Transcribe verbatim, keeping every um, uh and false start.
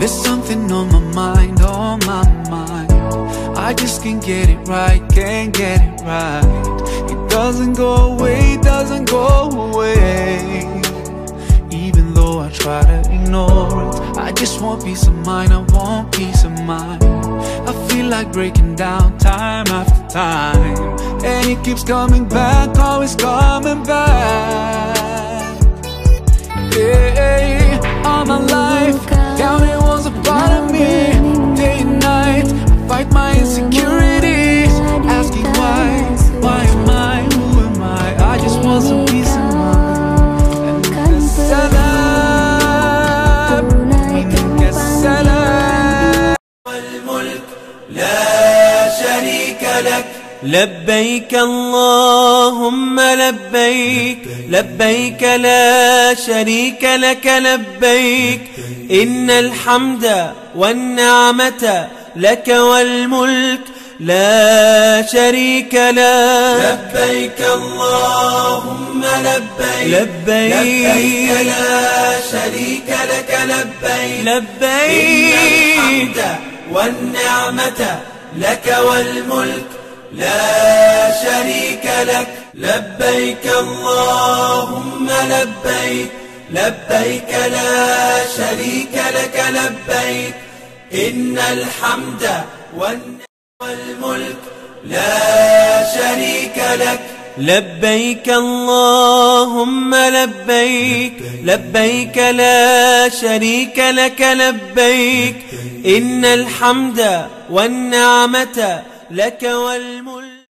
There's something on my mind, on my mind. I just can't get it right, can't get it right. It doesn't go away, doesn't go away. Even though I try to ignore it, I just want peace of mind, I want peace of mind. I feel like breaking down time after time, and it keeps coming back, always coming back. Yeah, all my life, doubting was a part of me. Day and night, I fight my insecurities, asking why, why am I, who am I? I just want some peace of mind. And السلام, منك السلام. والملك لا شريك لك. لبيك اللهم لبيك، لبيك لا شريك لك لبيك، إن الحمد والنعمة لك والملك لا شريك لك. لبيك اللهم لبيك، لبيك, لبيك لا شريك لك لبيك، لبيك إن الحمد والنعمة لك والملك لا شريك لك. لبيك اللهم لبيك، لبيك لا شريك لك لبيك، إن الحمد والملك لا شريك لك. لبيك اللهم لبيك، لبيك لا شريك لك لبيك، إن الحمد والنعمة لك والملك.